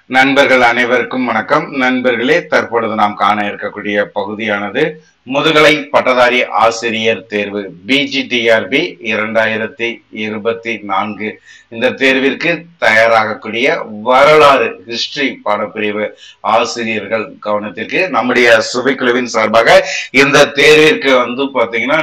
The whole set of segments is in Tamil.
நண்பர்கள் அனைவருக்கும் வணக்கம். நண்பர்களே, தற்பொழுது நாம் காண இருக்கக்கூடிய பகுதியானது முதுகலை பட்டதாரி ஆசிரியர் தேர்வு பிஜிடிஆர்பி 2024. இந்த தேர்விற்கு தயாராகக்கூடிய வரலாறு ஹிஸ்டரி பாடப்பிரிவு ஆசிரியர்கள் கவனத்திற்கு நம்முடைய சுபைக்குழுவின் சார்பாக இந்த தேர்விற்கு பாத்தீங்கன்னா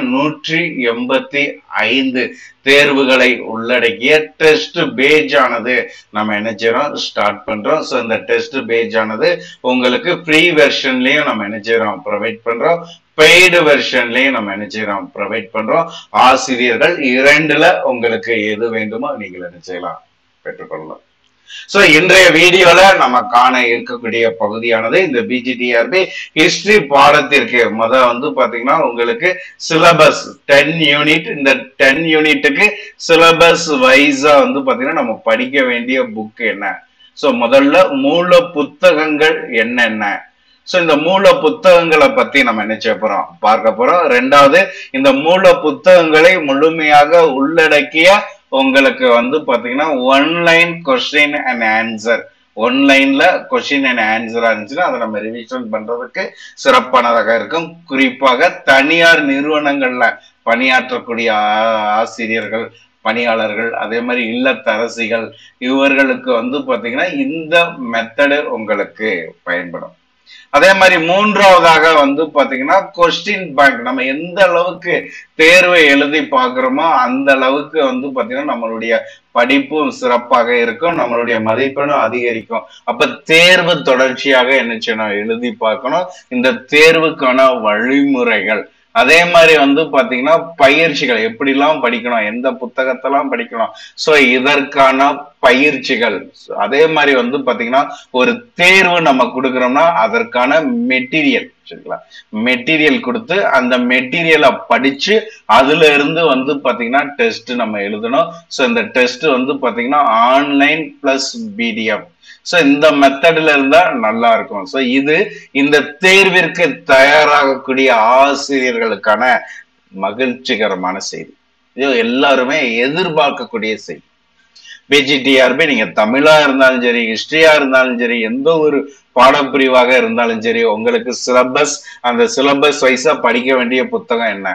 185 தேர்வுகளை உள்ளடக்கிய டெஸ்ட் பேஜ் ஆனது நம்ம என்ன செய்யறோம், ஸ்டார்ட் பண்றோம். ஸோ இந்த டெஸ்ட் பேஜ் ஆனது உங்களுக்கு ஃப்ரீ வெர்ஷன்லயும் நம்ம என்ன செய்யறோம், ப்ரொவைட் பண்றோம். பெய்டு வெர்ஷன்லயும் நம்ம என்ன செய்யறோம், ப்ரொவைட் பண்றோம். ஆசிரியர்கள் இரண்டுல உங்களுக்கு எது வேண்டுமோ நீங்கள் என்ன செய்யலாம், பெற்றுக்கொள்ளலாம். சோ இன்றைய வீடியோல நம்ம காண இருக்கக்கூடிய பகுதியானது இந்த பிஜிடிஆர்பி ஹிஸ்டரி பாடத்திற்கு பாத்தீங்கன்னா உங்களுக்கு சிலபஸ் 10 யூனிட். இந்த 10 யூனிட்டுக்கு சிலபஸ் வைஸா பாத்தீங்கன்னா நம்ம படிக்க வேண்டிய புக் என்ன. சோ முதல்ல மூல புத்தகங்கள் என்னென்ன. சோ இந்த மூல புத்தகங்களை பத்தி நம்ம என்ன செய்ய போறோம், பார்க்க போறோம். ரெண்டாவது, இந்த மூல புத்தகங்களை முழுமையாக உள்ளடக்கிய உங்களுக்கு பாத்தீங்கன்னா ஒன்லைன் கொஸ்டின் அண்ட் ஆன்சர், ஒன்லைன்ல கொஸ்டின் அண்ட் ஆன்சரா இருந்துச்சுன்னா அதை நம்ம ரிவிஷன் பண்றதுக்கு சிறப்பானதாக இருக்கும். குறிப்பாக தனியார் நிறுவனங்கள்ல பணியாற்றக்கூடிய ஆசிரியர்கள், பணியாளர்கள், அதே மாதிரி இல்லத்தரசிகள், இவர்களுக்கு பாத்தீங்கன்னா இந்த மெத்தடு உங்களுக்கு பயன்படும். அதே மாதிரி மூன்றாவதாக பாத்தீங்கன்னா கொஸ்டின் பேங்க். நம்ம எந்த அளவுக்கு தேர்வை எழுதி பார்க்கிறோமோ அந்த அளவுக்கு பாத்தீங்கன்னா நம்மளுடைய படிப்பும் சிறப்பாக இருக்கும், நம்மளுடைய மதிப்பெண்ணும் அதிகரிக்கும். அப்ப தேர்வு தொடர்ச்சியாக என்ன செய்யணும், எழுதி பார்க்கணும். இந்த தேர்வுக்கான வழிமுறைகள், அதே மாதிரி பாத்தீங்கன்னா பயிற்சிகள், எப்படிலாம் படிக்கணும், எந்த புத்தகத்தெல்லாம் படிக்கணும். சோ இதற்கான பயிற்சிகள், அதே மாதிரி பாத்தீங்கன்னா ஒரு தேர்வு நம்ம கொடுக்கிறோம்னா அதற்கான மெட்டீரியல், சரிங்களா, மெட்டீரியல் கொடுத்து அந்த மெட்டீரியலை படிச்சு அதுல இருந்து பாத்தீங்கன்னா டெஸ்ட் நம்ம எழுதணும். சோ இந்த டெஸ்ட் பாத்தீங்கன்னா ஆன்லைன் பிளஸ் பிடிஎஃப். சோ இந்த மெத்தட்ல இருந்தா நல்லா இருக்கும். சோ இது இந்த தேர்விற்கு தயாராகக்கூடிய ஆசிரியர்களுக்கான மகிழ்ச்சிகரமான செய்தி. இது எல்லாருமே எதிர்பார்க்கக்கூடிய செய்தி. பிஜிடிஆர்பி நீங்க தமிழா இருந்தாலும் சரி, ஹிஸ்டரியா இருந்தாலும் சரி, எந்த ஒரு பாடப்பிரிவாக இருந்தாலும் சரி, உங்களுக்கு சிலபஸ், அந்த சிலபஸ் வைஸா படிக்க வேண்டிய புத்தகம் என்ன.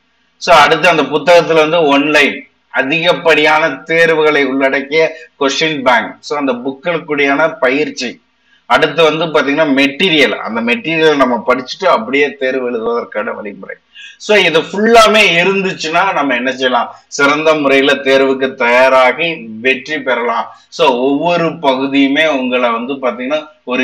சோ அடுத்து அந்த புத்தகத்துல ஒன்லைன் அதிகப்படியான தேர்வுகளை உள்ளடக்கிய கொஸ்டின் பேங்க். சோ அந்த புக்களுக்குடியான பயிற்சி. அடுத்து பாத்தீங்கன்னா மெட்டீரியல், அந்த மெட்டீரியல் நம்ம படிச்சுட்டு அப்படியே தேர்வு எழுதுவதற்கான வழிமுறை. சோ இது ஃபுல்லாமே இருந்துச்சுன்னா நம்ம என்ன செய்யலாம், சிறந்த முறையில தேர்வுக்கு தயாராகி வெற்றி பெறலாம். சோ ஒவ்வொரு பகுதியுமே உங்களை பாத்தீங்கன்னா ஒரு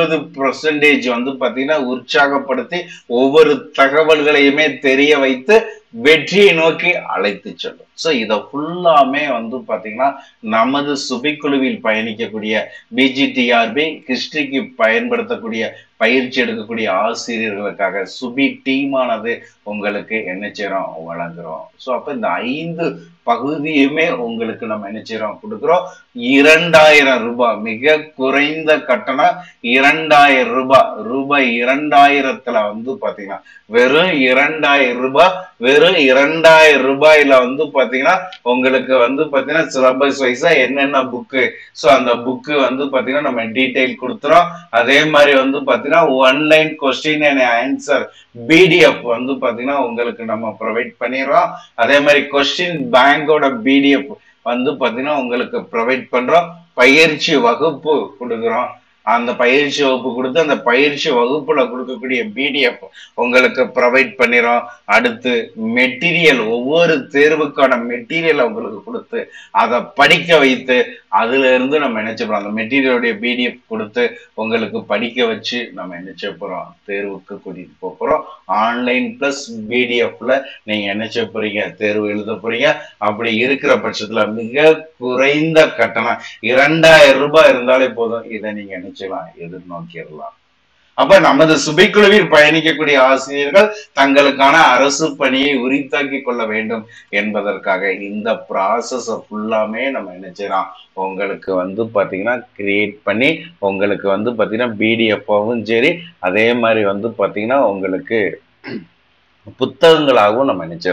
20% பாத்தீங்கன்னா உற்சாகப்படுத்தி ஒவ்வொரு தகவல்களையுமே தெரிய வைத்து வெற்றியை நோக்கி அழைத்து செல்லும். சோ இத ஃபுல்லாமே பாத்தீங்கன்னா நமது சுபிக்குழுவில் பயணிக்கக்கூடிய பிஜிடிஆர்பி ஹிஸ்டரிக்கு பயன்படுத்தக்கூடிய பயிற்சி எடுக்கக்கூடிய ஆசிரியர்களுக்காக சுபி டீமானது உங்களுக்கு என்ன செய்யறோம், வழங்குறோம். சோ அப்ப இந்த 5 பகுதியுமே உங்களுக்கு நம்ம என்ன செய்யறோம், கொடுக்கிறோம். 2000 ரூபாய், மிக குறைந்த கட்டணம் 2000 ரூபாய். ரூபாய் 2000த்துல பாத்தீங்கன்னா வெறும் 2000 ரூபாய். வெறும் 2000 ரூபாயில பாத்தீங்கன்னா உங்களுக்கு பாத்தீங்கன்னா சிலபஸ் வைஸா என்னென்ன புக்கு, சோ அந்த புக்கு பாத்தீங்கன்னா நம்ம டீடைல் கொடுத்துறோம். அதே மாதிரி பாத்தீங்கன்னா online question and answer PDF பாத்தீங்கன்னா உங்களுக்கு நம்ம ப்ரொவைட் பண்ணிடுறோம். அதே மாதிரி கொஸ்டின் பேங்கோட பிடிஎஃப் பாத்தீங்கன்னா உங்களுக்கு ப்ரொவைட் பண்றோம். பயிற்சி வகுப்பு கொடுக்குறோம். அந்த பயிற்சி வகுப்பு கொடுத்து அந்த பயிற்சி வகுப்புல கொடுக்கக்கூடிய பிடிஎஃப் உங்களுக்கு ப்ரொவைட் பண்ணிடும். அடுத்து மெட்டீரியல், ஒவ்வொரு தேர்வுக்கான மெட்டீரியல் உங்களுக்கு கொடுத்து அதை படிக்க வைத்து அதுல இருந்து நம்ம என்ன செய்ய போறோம், அந்த மெட்டீரியலுடைய பிடிஎஃப் கொடுத்து உங்களுக்கு படிக்க வச்சு நம்ம என்ன செய்ய போறோம், தேர்வுக்கு கூட்டிட்டு போறோம். ஆன்லைன் பிளஸ் பிடிஎஃப்ல நீங்க என்ன செய்ய போறீங்க, தேர்வு எழுத போறீங்க. அப்படி இருக்கிற பட்சத்துல மிக குறைந்த கட்டணம் 2000 ரூபாய் இருந்தாலே போதும். இதை நீங்க என்ன செய்யலாம், எதிர்நோக்கிடலாம். அப்ப நமது சுபைக்குழுவில் பயணிக்கக்கூடிய ஆசிரியர்கள் தங்களுக்கான அரசு பணியை உரித்தாக்கி கொள்ள வேண்டும் என்பதற்காக இந்த ப்ராசஸ் ஃபுல்லாமே நம்ம என்ன செய்யலாம், உங்களுக்கு பாத்தீங்கன்னா கிரியேட் பண்ணி உங்களுக்கு பாத்தீங்கன்னா பிடிஎஃபாவும் சரி, அதே மாதிரி பாத்தீங்கன்னா உங்களுக்கு புத்தகங்களாகவும் நம்ம நினைச்சிடறோம்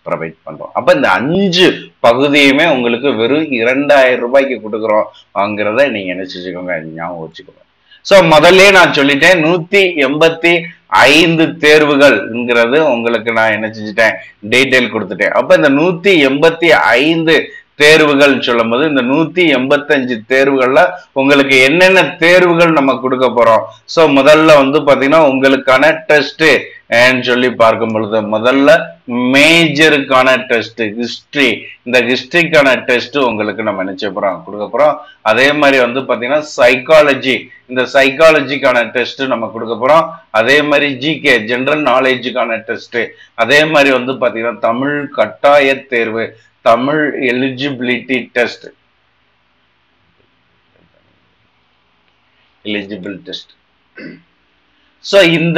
ப்ரொவைட் பண்றோம். அப்ப இந்த 5 பகுதியுமே உங்களுக்கு வெறும் 2000 ரூபாய்க்கு கொடுக்குறோம்ங்கிறத நீங்க என்ன செஞ்சுக்கோங்க, ஞாபகம் வச்சுக்கோங்க. சோ முதல்ல நான் சொல்லிட்டேன் 185 தேர்வுகள்ங்கிறது உங்களுக்கு நான் என்ன செஞ்சுட்டேன், டீடைல் கொடுத்துட்டேன். அப்ப இந்த 185 தேர்வுகள் சொல்லும் போது இந்த 185 தேர்வுகள்ல உங்களுக்கு என்னென்ன தேர்வுகள் நம்ம கொடுக்க போறோம். சோ முதல்ல வந்து பாத்தீங்கன்னா உங்களுக்கான டெஸ்ட் சொல்லி பார்க்கும் பொழுது முதல்ல மேஜருக்கான டெஸ்ட் ஹிஸ்டரி, இந்த ஹிஸ்டரிக்கான டெஸ்ட் உங்களுக்கு நம்ம நினைச்ச போறோம் கொடுக்க போறோம். அதே மாதிரி வந்து பாத்தீங்கன்னா சைக்காலஜி, இந்த சைக்காலஜிக்கான டெஸ்ட் நம்ம கொடுக்க போறோம். அதே மாதிரி ஜிகே ஜெனரல் நாலேஜுக்கான டெஸ்ட், அதே மாதிரி வந்து பாத்தீங்கன்னா தமிழ் கட்டாய தேர்வு, Tamil eligibility test, eligible test. So இந்த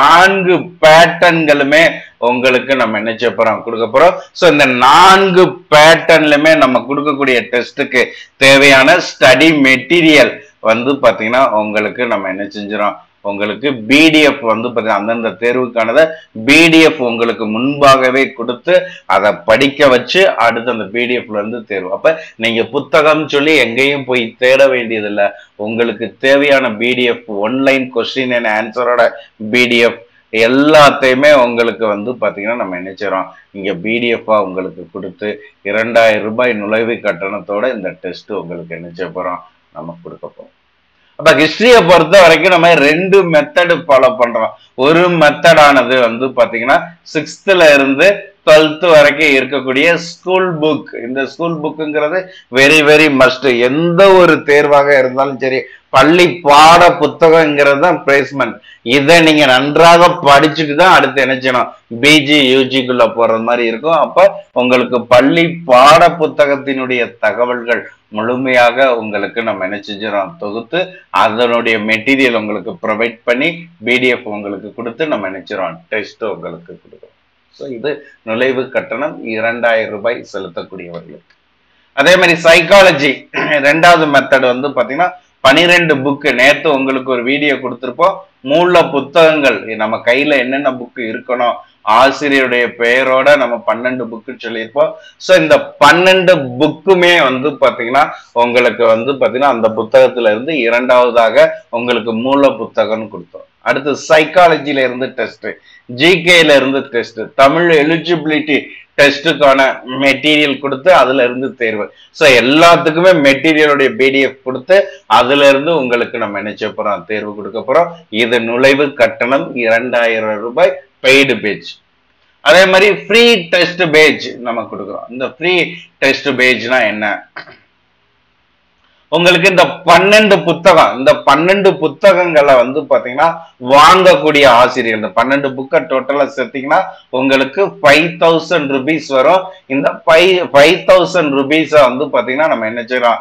4 பேட்டர்ன்களுமே உங்களுக்கு நம்ம என்ன செய்ய போறோம், கொடுக்க போறோம். சோ இந்த 4 பேட்டர்ன்லயுமே நம்ம கொடுக்கக்கூடிய டெஸ்ட்டுக்கு தேவையான ஸ்டடி மெட்டீரியல் வந்து பாத்தீங்கன்னா உங்களுக்கு நம்ம என்ன செஞ்சிடும், உங்களுக்கு பிடிஎஃப் வந்து பாத்தீங்கன்னா அந்தந்த தேர்வுக்கானத பிடிஎஃப் உங்களுக்கு முன்பாகவே கொடுத்து அதை படிக்க வச்சு அடுத்து அந்த பிடிஎஃப்ல இருந்து தேர்வு. அப்ப நீங்க புத்தகம் சொல்லி எங்கேயும் போய் தேட வேண்டியதில்லை. உங்களுக்கு தேவையான பிடிஎஃப், ஒன்லைன் கொஸ்டின் அண்ட் ஆன்சரோட பிடிஎஃப் எல்லாத்தையுமே உங்களுக்கு வந்து பாத்தீங்கன்னா நம்ம என்ன செய்றோம், இங்க பிடிஎஃபா உங்களுக்கு கொடுத்து 2000 ரூபாய் நுழைவு கட்டணத்தோட இந்த டெஸ்ட் உங்களுக்கு என்ன செய்ய போறோம், நம்ம கொடுக்க போறோம். அப்ப ஹிஸ்டரியை பொறுத்த வரைக்கும் நம்ம 2 மெத்தடு ஃபாலோ பண்றோம். ஒரு மெத்தடானது வந்து பாத்தீங்கன்னா 6th இருந்து 12th வரைக்கும் இருக்கக்கூடிய ஸ்கூல் புக். இந்த ஸ்கூல் புக்குங்கிறது வெரி வெரி மஸ்ட். எந்த ஒரு தேர்வாக இருந்தாலும் சரி, பள்ளி பாட புத்தகங்கிறது தான் பிளேஸ்மெண்ட். இதை நீங்க நன்றாக படிச்சுட்டு தான் அடுத்து என்ன செய்யணும், பிஜி யூஜிக்குள்ள போறது மாதிரி இருக்கும். அப்ப உங்களுக்கு பள்ளி பாட புத்தகத்தினுடைய தகவல்கள் முழுமையாக உங்களுக்கு நம்ம என்ன செஞ்சிடறோம், தொகுத்து அதனுடைய மெட்டீரியல் உங்களுக்கு ப்ரொவைட் பண்ணி பிடிஎஃப் உங்களுக்கு கொடுத்து நம்ம நினைச்சிடறோம் டெஸ்ட் உங்களுக்கு கொடுக்குறோம். ஸோ இது நுழைவு கட்டணம் 2000 ரூபாய் செலுத்தக்கூடியவர்களுக்கு. அதே மாதிரி சைக்காலஜி 2வது மெத்தட் வந்து பாத்தீங்கன்னா 12 புக்கு. நேற்று உங்களுக்கு ஒரு வீடியோ கொடுத்துருப்போம். மூல புத்தகங்கள் நம்ம கையில என்னென்ன புக்கு இருக்கணும், ஆசிரியருடைய பெயரோட நம்ம 12 புக்கு சொல்லியிருப்போம். ஸோ இந்த 12 புக்குமே வந்து பாத்தீங்கன்னா உங்களுக்கு வந்து பாத்தீங்கன்னா அந்த புத்தகத்துல இருந்து 2வதாக உங்களுக்கு மூல புத்தகம்னு கொடுத்தோம். அடுத்து சைக்காலஜில இருந்து டெஸ்ட், ஜிகேல இருந்து டெஸ்ட், தமிழ் எலிஜிபிலிட்டி டெஸ்ட்டுக்கான மெட்டீரியல் கொடுத்து அதுல இருந்து தேர்வு. ஸோ எல்லாத்துக்குமே மெட்டீரியலுடைய பிடிஎஃப் கொடுத்து அதுல இருந்து உங்களுக்கு நம்ம நினைச்ச போறோம் தேர்வு கொடுக்க போறோம். இது நுழைவு கட்டணம் 2000 ரூபாய் பெய்டு பேஜ். அதே மாதிரி ஃப்ரீ டெஸ்ட் பேஜ் நம்ம கொடுக்குறோம். இந்த ஃப்ரீ டெஸ்ட் பேஜ்னா என்ன, உங்களுக்கு இந்த 12 புத்தகம், இந்த 12 புத்தகங்களை வந்து பாத்தீங்கன்னா வாங்கக்கூடிய ஆசிரியர், இந்த 12 புக்கை டோட்டலா சேர்த்தீங்கன்னா உங்களுக்கு 5000 ருபீஸ் வரும். இந்த 5000 ருபீஸை வந்து பாத்தீங்கன்னா நம்ம என்ன செய்யறோம்,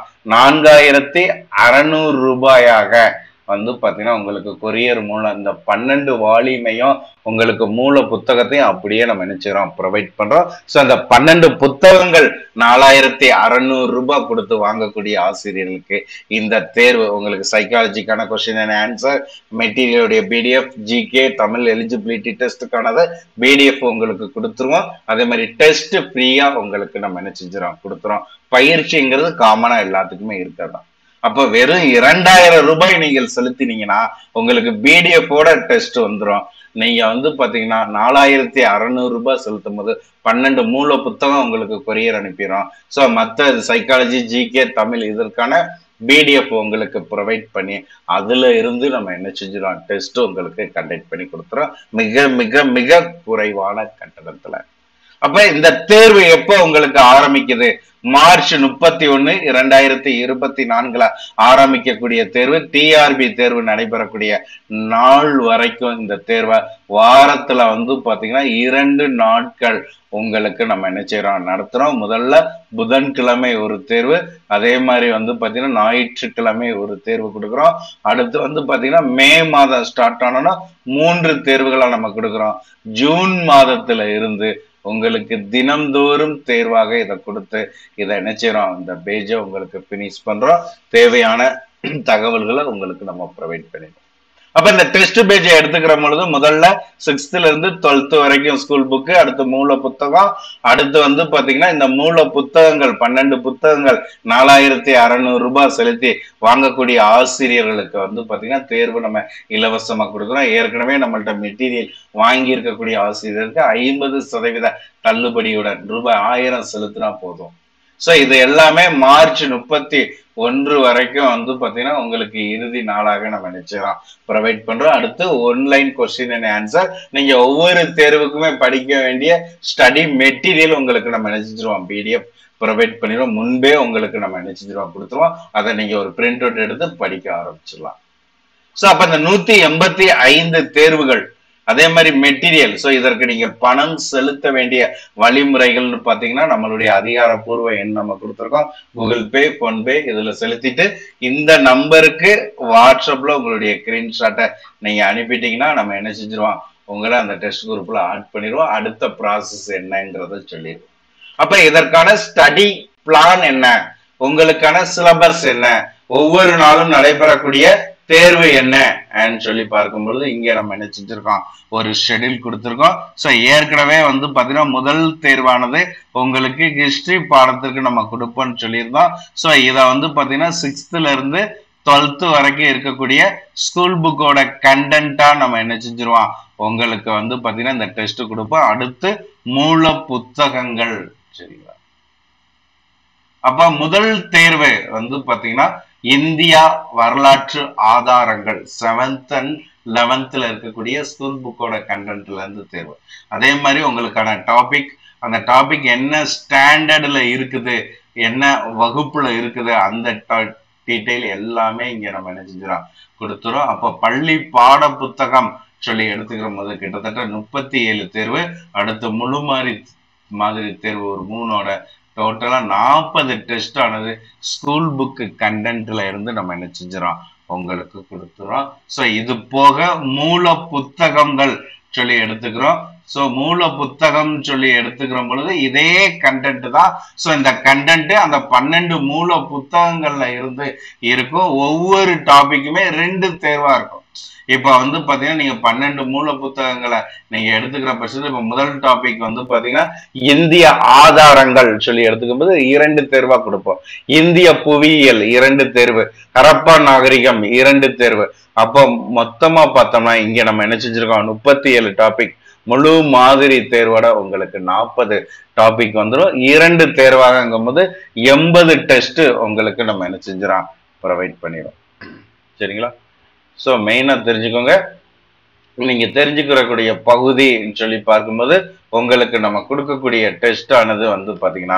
4600 ரூபாயாக வந்து பாத்தீங்கன்னா உங்களுக்கு கொரியர் மூலம் இந்த 12 வால்யூமையும் உங்களுக்கு மூல புத்தகத்தையும் அப்படியே நம்ம நினைச்சிடறோம் ப்ரொவைட் பண்றோம். ஸோ அந்த 12 புத்தகங்கள் 4600 ரூபாய் கொடுத்து வாங்கக்கூடிய ஆசிரியர்களுக்கு இந்த தேர்வு உங்களுக்கு சைக்காலஜிக்கான கொஸ்டின் அண்ட் ஆன்சர், மெட்டீரியலுடைய பிடிஎஃப், ஜிகே தமிழ் எலிஜிபிலிட்டி டெஸ்ட்டுக்கானது பிடிஎஃப் உங்களுக்கு கொடுத்துருவோம். அதே மாதிரி டெஸ்ட் ஃப்ரீயா உங்களுக்கு நம்ம என்ன செஞ்சிடறோம் கொடுத்துறோம். பயிற்சிங்கிறது காமனா எல்லாத்துக்குமே இருக்கிறதான். அப்ப வெறும் 2000 ரூபாய் நீங்கள் செலுத்தினீங்கன்னா உங்களுக்கு பிடிஎஃபோட டெஸ்ட் வந்துடும். நீங்க வந்து பாத்தீங்கன்னா 4600 ரூபாய் செலுத்தும் போது 12 மூல புத்தகம் உங்களுக்கு கொரியர் அனுப்பிடும். ஸோ மற்ற சைக்காலஜி, ஜிகே, தமிழ் இதற்கான பிடிஎஃப் உங்களுக்கு ப்ரொவைட் பண்ணி அதுல இருந்து நம்ம என்ன செஞ்சிடும் டெஸ்ட் உங்களுக்கு கண்டக்ட் பண்ணி கொடுத்துறோம் மிக மிக மிக குறைவான கட்டணத்துல. அப்ப இந்த தேர்வு எப்போ உங்களுக்கு ஆரம்பிக்குது, மார்ச் 31, 2024 ஆரம்பிக்கக்கூடிய தேர்வு. டிஆர்பி தேர்வு நடைபெறக்கூடிய நாள் வரைக்கும் இந்த தேர்வை வாரத்துல வந்து பாத்தீங்கன்னா 2 நாட்கள் உங்களுக்கு நம்ம என்ன செய்யறோம் நடத்துறோம். முதல்ல புதன்கிழமை ஒரு தேர்வு, அதே மாதிரி வந்து பாத்தீங்கன்னா ஞாயிற்றுக்கிழமை ஒரு தேர்வு கொடுக்குறோம். அடுத்து வந்து பாத்தீங்கன்னா மே மாதம் ஸ்டார்ட் ஆனோம்னா 3 தேர்வுகளை நம்ம கொடுக்குறோம். ஜூன் மாதத்துல இருந்து உங்களுக்கு தினம்தோறும் தேர்வாக இதை கொடுத்து இதை என்ன செய்யறோம், இந்த பேஜை உங்களுக்கு பினிஷ் பண்றோம். தேவையான தகவல்களை உங்களுக்கு நம்ம ப்ரொவைட் பண்ணிடுறோம். அப்ப இந்த டெஸ்ட் பேஜை எடுத்துக்கிற பொழுது முதல்ல 6th இருந்து 12th வரைக்கும் ஸ்கூல் புக்கு, அடுத்து மூல புத்தகம், அடுத்து வந்து பாத்தீங்கன்னா இந்த மூல புத்தகங்கள் 12 புத்தகங்கள் 4600 ரூபாய் செலுத்தி வாங்கக்கூடிய ஆசிரியர்களுக்கு வந்து பாத்தீங்கன்னா தேர்வு நம்ம இலவசமா கொடுக்குறோம். ஏற்கனவே நம்மள்ட்ட மெட்டீரியல் வாங்கி இருக்கக்கூடிய ஆசிரியருக்கு 50% தள்ளுபடியுடன் ரூபாய் 1000 செலுத்தினா போதும். சோ இது எல்லாமே மார்ச் 31 வரைக்கும் வந்து பாத்தீங்கன்னா உங்களுக்கு இறுதி நாளாக நம்ம நினைச்சிடலாம் ப்ரொவைட் பண்றோம். அடுத்து ஒன்லைன் கொஸ்டின் அண்ட் ஆன்சர், நீங்க ஒவ்வொரு தேர்வுக்குமே படிக்க வேண்டிய ஸ்டடி மெட்டீரியல் உங்களுக்கு நம்ம நினைச்சிருவோம், PDF ப்ரொவைட் பண்ணிடுவோம். முன்பே உங்களுக்கு நம்ம நினைச்சிருவோம் கொடுத்துருவோம். அதை நீங்க ஒரு பிரிண்ட் அவுட் எடுத்து படிக்க ஆரம்பிச்சிடலாம். சோ அப்ப இந்த 185 தேர்வுகள், அதே மாதிரி மெட்டீரியல். சோ இதற்கு நீங்க பணம் செலுத்த வேண்டிய வழிமுறைகள்னு பாத்தீங்கன்னா நம்மளுடைய அதிகாரப்பூர்வ எண் நம்ம கொடுத்துருக்கோம், கூகுள் பே, போன்பே. இதுல செலுத்திட்டு இந்த நம்பருக்கு வாட்ஸ்அப்ல உங்களுடைய ஸ்கிரீன்ஷாட்டை நீங்க அனுப்பிட்டீங்கன்னா நம்ம என்ன செஞ்சிருவோம், உங்களை அந்த டெஸ்ட் குரூப்ல ஆட் பண்ணிடுவோம். அடுத்த ப்ராசஸ் என்னங்கிறத சொல்லிடுவோம். அப்ப இதற்கான ஸ்டடி பிளான் என்ன, உங்களுக்கான சிலபஸ் என்ன, ஒவ்வொரு நாளும் நடைபெறக்கூடிய தேர்வு என்ன சொல்லி பார்க்கும்பொழுது இங்க நம்ம என்ன செஞ்சிருக்கோம், ஒரு ஷெட்யூல் கொடுத்திருக்கோம். சோ ஏற்கனவே வந்து பாத்தீங்கன்னா முதல் தேர்வானது உங்களுக்கு ஹிஸ்டரி பாடத்திற்கு நம்ம கொடுப்போம்னு சொல்லியிருந்தோம். சோ இத வந்து பாத்தீங்கன்னா 6th இருந்து 12th வரைக்கும் இருக்கக்கூடிய ஸ்கூல் புக்கோட கண்டென்ட்டா நம்ம என்ன செஞ்சிருவோம், உங்களுக்கு வந்து பாத்தீங்கன்னா இந்த டெஸ்ட் கொடுப்போம். அடுத்து மூல புத்தகங்கள், சரிங்களா. அப்ப முதல் தேர்வு வந்து பாத்தீங்கன்னா இந்தியா வரலாற்று ஆதாரங்கள் 7th and 11th இருக்கக்கூடிய ஸ்கூல் புக்கோட கண்டென்ட்ல இருந்து தேர்வு. அதே மாதிரி உங்களுக்கான டாபிக், அந்த டாபிக் என்ன ஸ்டாண்டர்ட்ல இருக்குது, என்ன வகுப்புல இருக்குது, அந்த டீடைல் எல்லாமே இங்க நம்ம என்ன செஞ்சிடறோம் கொடுத்துறோம். அப்ப பள்ளி பாட புத்தகம் சொல்லி எடுத்துக்கிற போது கிட்டத்தட்ட 37 தேர்வு, அடுத்து முழு மாதிரி தேர்வு ஒரு 3ஓட டோட்டலா 40 டெஸ்ட் ஆனது ஸ்கூல் புக்கு கண்டென்ட்ல இருந்து நம்ம என்ன செஞ்சிடறோம் உங்களுக்கு கொடுத்துறோம். சோ இது போக மூல புத்தகங்கள் சொல்லி எடுத்துக்கிறோம். சோ மூல புத்தகம் சொல்லி எடுத்துக்கிற பொழுது இதே கண்டென்ட் தான். சோ இந்த கண்டென்ட் அந்த 12 மூல புத்தகங்கள்ல இருந்து இருக்கும். ஒவ்வொரு டாபிக்குமே 2 தேர்வா இருக்கும். இப்ப வந்து பாத்தீங்கன்னா நீங்க 12 மூல புத்தகங்களை நீங்க எடுத்துக்கிற பட்சத்துல இப்ப முதல் டாபிக் வந்து பாத்தீங்கன்னா இந்திய ஆதாரங்கள் சொல்லி எடுத்துக்கும் போது 2 தேர்வா கொடுப்போம். இந்திய புவியியல் 2 தேர்வு, ஹரப்பா நாகரிகம் 2 தேர்வு. அப்போ மொத்தமா பார்த்தோம்னா இங்க நம்ம என்ன செஞ்சிருக்கோம், 37 டாபிக். முழு மாதிரி தேர்வோட உங்களுக்கு 40 டாபிக் வந்துடும். 2 தேர்வாகங்கும் போது 80 டெஸ்ட் உங்களுக்கு நம்ம என்ன செஞ்சிடறோம் ப்ரொவைட் பண்ணிடும், சரிங்களா. சோ மெயினா தெரிஞ்சுக்கோங்க, நீங்க தெரிஞ்சுக்கிறக்கூடிய பகுதின்னு சொல்லி பார்க்கும்போது உங்களுக்கு நம்ம கொடுக்கக்கூடிய டெஸ்ட் ஆனது வந்து பாத்தீங்கன்னா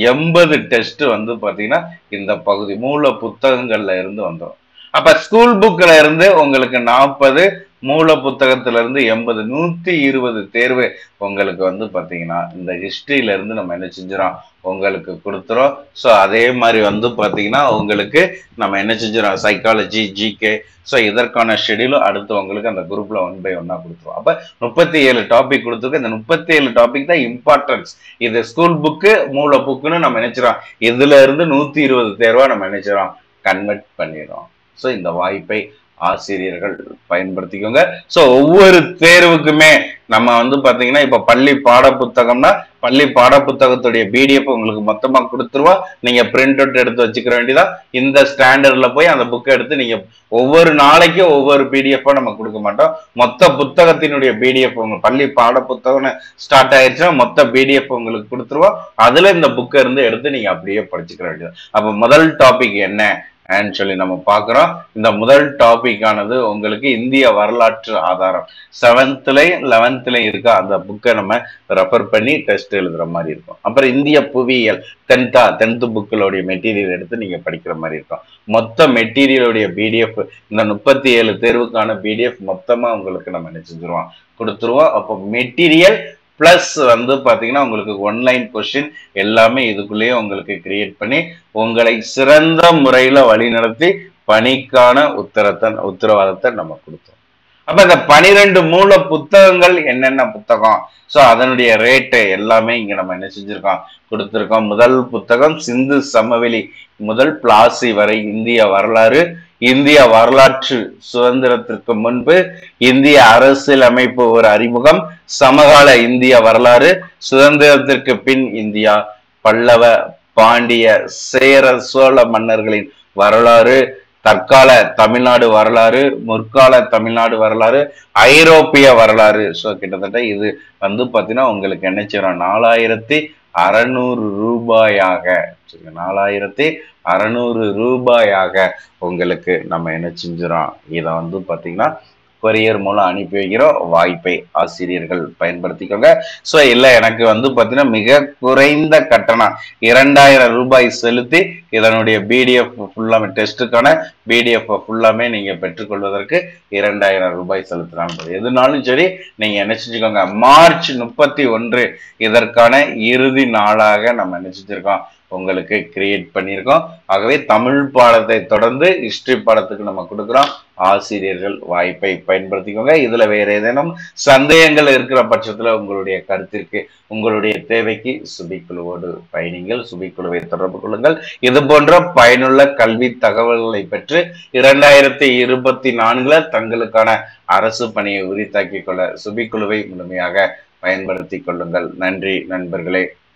80 டெஸ்ட் வந்து பாத்தீங்கன்னா இந்த பகுதி மூல புத்தகங்கள்ல இருந்து வந்துடும். அப்ப ஸ்கூல் புக்ல இருந்து உங்களுக்கு 40, மூல புத்தகத்துல இருந்து 80, 120 தேர்வு உங்களுக்கு வந்து பாத்தீங்கன்னா இந்த ஹிஸ்டரியில இருந்து நம்ம என்ன செஞ்சிடறோம் உங்களுக்கு கொடுத்துறோம். ஸோ அதே மாதிரி வந்து பாத்தீங்கன்னா உங்களுக்கு நம்ம என்ன செஞ்சிடறோம் சைக்காலஜி, ஜிகே. ஸோ இதற்கான ஷெடியூலும் அடுத்து உங்களுக்கு அந்த குரூப்ல 1 by 1 கொடுத்துருவோம். அப்ப 37 டாபிக் கொடுத்துருக்கு. இந்த 37 டாபிக் தான் இம்பார்ட்டன்ஸ். இது ஸ்கூல் புக்கு, மூல புக்குன்னு நம்ம நினைச்சிடறோம். இதுல இருந்து 120 தேர்வா நம்ம நினைச்சிடறோம் கன்வெர்ட் பண்ணிடுறோம். ஸோ இந்த வாய்ப்பை ஆசிரியர்கள் பயன்படுத்திக்கோங்க. ஸோ ஒவ்வொரு தேர்வுக்குமே நம்ம வந்து பாத்தீங்கன்னா இப்ப பள்ளி பாட புத்தகம்னா பள்ளி பாட புத்தகத்துடைய PDF உங்களுக்கு மொத்தமா கொடுத்துருவோம். நீங்க பிரிண்ட் அவுட் எடுத்து வச்சுக்கிற வேண்டியதா. இந்த ஸ்டாண்டர்ட்ல போய் அந்த புக்கை எடுத்து நீங்க ஒவ்வொரு நாளைக்கும் ஒவ்வொரு PDF நம்ம கொடுக்க மாட்டோம். மொத்த புத்தகத்தினுடைய PDF உங்க பள்ளி பாட புத்தகம்னு ஸ்டார்ட் ஆயிடுச்சுன்னா மொத்த PDF உங்களுக்கு கொடுத்துருவோம். அதுல இந்த புக்கை இருந்து எடுத்து நீங்க அப்படியே படிச்சுக்கிற வேண்டியது. அப்ப முதல் டாபிக் என்ன சொல்லி நம்ம பார்க்கிறோம். இந்த முதல் டாபிக் ஆனது உங்களுக்கு இந்திய வரலாற்று ஆதாரம் 7th 11th இருக்க அந்த புக்கை நம்ம ரெஃபர் பண்ணி டெஸ்ட் எழுதுற மாதிரி இருக்கும். அப்புறம் இந்திய புவியியல் 10th புக்களுடைய மெட்டீரியல் எடுத்து நீங்க படிக்கிற மாதிரி இருக்கும். மொத்த மெட்டீரியலுடைய PDF இந்த 37 தேர்வுக்கான PDF மொத்தமா உங்களுக்கு நம்ம என்ன செஞ்சிருவோம் கொடுத்துருவோம். அப்போ மெட்டீரியல் பிளஸ் வந்து பாத்தீங்கன்னா உங்களுக்கு ஒன்லைன் கொஸ்டின் எல்லாமே இதுக்குள்ளேயே உங்களுக்கு கிரியேட் பண்ணி உங்களை சிறந்த முறையில வழிநடத்தி பணிக்கான உத்தரவாதத்தை நம்ம கொடுத்தோம். அப்ப இந்த 12 மூல புத்தகங்கள் என்னென்ன புத்தகம், சோ அதனுடைய ரேட்டு எல்லாமே இங்க நம்ம என்ன செஞ்சிருக்கோம் கொடுத்திருக்கோம். முதல் புத்தகம் சிந்து சமவெளி முதல் பிளாசி வரை இந்திய வரலாறு. இந்திய வரலாற்று சுதந்திரத்திற்கு முன்பு இந்திய அரசியல் அமைப்பு ஒரு அறிமுகம், சமகால இந்திய வரலாறு, சுதந்திரத்திற்கு பின் இந்தியா, பல்லவ, பாண்டிய, சேர, சோழ மன்னர்களின் வரலாறு, தற்கால தமிழ்நாடு வரலாறு, முற்கால தமிழ்நாடு வரலாறு, ஐரோப்பிய வரலாறு. ஸோ கிட்டத்தட்ட இது பாத்தீங்கன்னா உங்களுக்கு என்ன செய்யறோம், 4600 ரூபாயாக, 4600 ரூபாயாக உங்களுக்கு நம்ம என்ன செஞ்சிடறோம், இதை பாத்தீங்கன்னா கொரியர் மூலம் அனுப்பி வைக்கிறோம். வாய்ப்பை ஆசிரியர்கள் பயன்படுத்திக்கோங்க. ஸோ இல்ல எனக்கு பாத்தீங்கன்னா மிக குறைந்த கட்டணம் 2000 ரூபாய் செலுத்தி இதனுடைய பிடிஎஃப் ஃபுல்லாமே, டெஸ்ட்டுக்கான பிடிஎஃப் ஃபுல்லாமே நீங்க பெற்றுக்கொள்வதற்கு 2000 ரூபாய் செலுத்தலாம். எதுனாலும் சரி நீங்க என்ன செஞ்சுக்கோங்க. மார்ச் 31 இதற்கான இறுதி நாளாக நம்ம என்ன செஞ்சிருக்கோம், உங்களுக்கு கிரியேட் பண்ணியிருக்கோம். ஆகவே தமிழ் பாடத்தை தொடர்ந்து ஹிஸ்டரி பாடத்துக்கு நம்ம கொடுக்குறோம். ஆசிரியர்கள் வாய்ப்பை பயன்படுத்திக்கோங்க. இதுல வேற ஏதேனும் சந்தேகங்கள் இருக்கிற பட்சத்துல உங்களுடைய கருத்திற்கு, உங்களுடைய தேவைக்கு சுபிக்குழுவோடு பயணிங்கள், சுபிக்குழுவை தொடர்பு கொள்ளுங்கள். இது போன்ற பயனுள்ள கல்வி தகவல்களை பெற்று 2024 தங்களுக்கான அரசு பணியை உரித்தாக்கிக் கொள்ள சுபிக்குழுவை முழுமையாக பயன்படுத்திக் கொள்ளுங்கள். நன்றி நண்பர்களே.